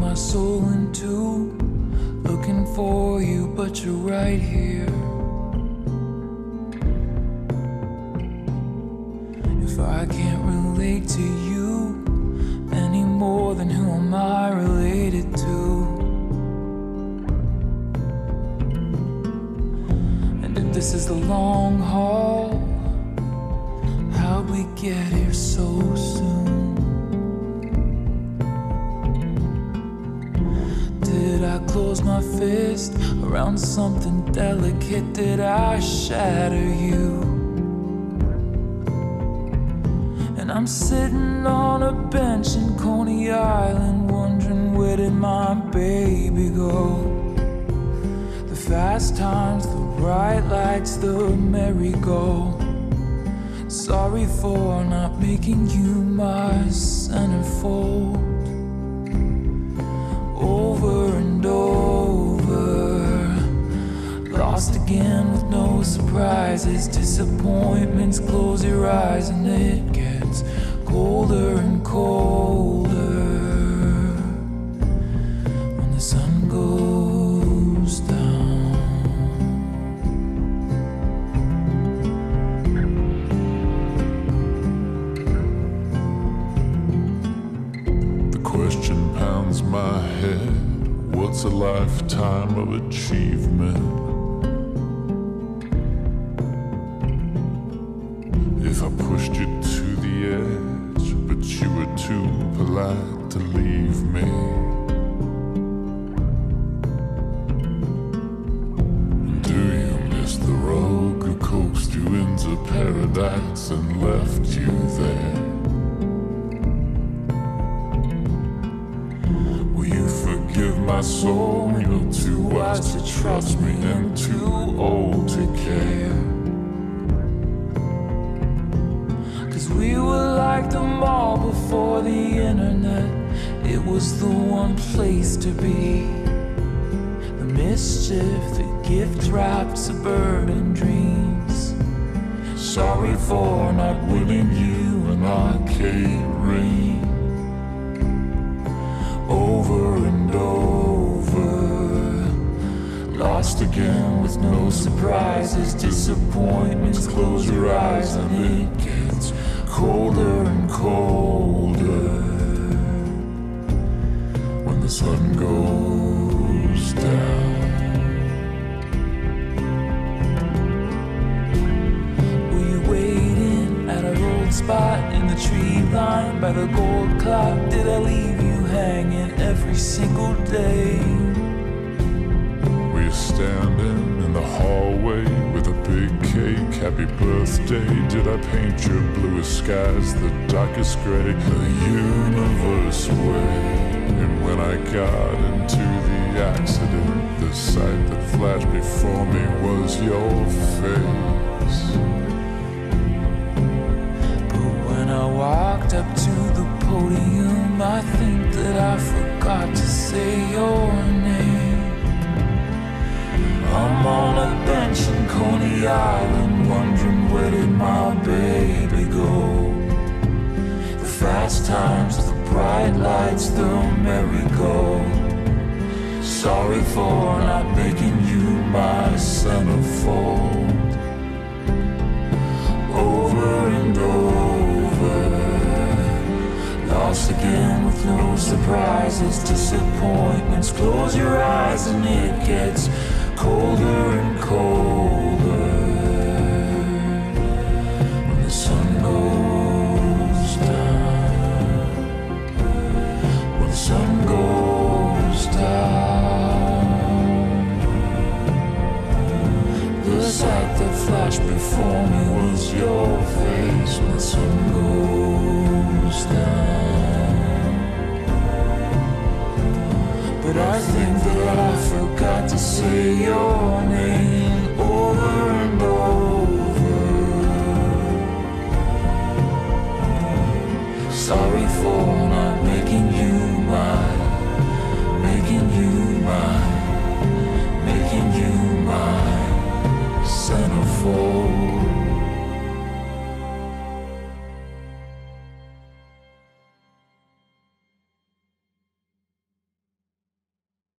my soul in two, looking for you, but you're right here. If I can't relate to you any more, then who am I related to? And if this is the long haul, how'd we get here so soon? Did I close my fist around something delicate? Did I shatter you? And I'm sitting on a bench in Coney Island, wondering where did my baby go? The fast times, the bright lights, the merry-go. Sorry for not making you my centerfold. Over and over, lost again with no surprises. Disappointments, close your eyes and it gets colder and colder when the sun goes down. The question pounds my head. What's a lifetime of achievement? If I pushed you to the edge, but you were too polite to leave me. Do you miss the rogue who coaxed you into paradise and left you there? Give my soul, you're too wise to trust me and too old to care. Cause we were like the mall before the internet. It was the one place to be. The mischief, the gift-wrapped suburban dreams. Sorry for not winning you an arcade ring. Over and over, lost again with no surprises. Disappointments, close your eyes and it gets colder and colder when the sun goes down. Were you waiting at our old spot in the tree line by the gold clock? Did I leave you hanging every single day? We're standing in the hallway with a big cake. Happy birthday. Did I paint your bluest skies the darkest gray? The universe way. And when I got into the accident, the sight that flashed before me was your face. But when I walked up to the podium, I think that I forgot to say your name. I'm on a bench in Coney Island, wondering where did my baby go? The fast times, the bright lights, the merry-go. Sorry for not making you my centerfold. Over and over, lost again with no surprises. Disappointments, close your eyes and it gets colder and colder when the sun goes down. When the sun goes down, the sight that flashed before me was your face. When the sun goes down, but I think that I forgot to say your name. Over and over,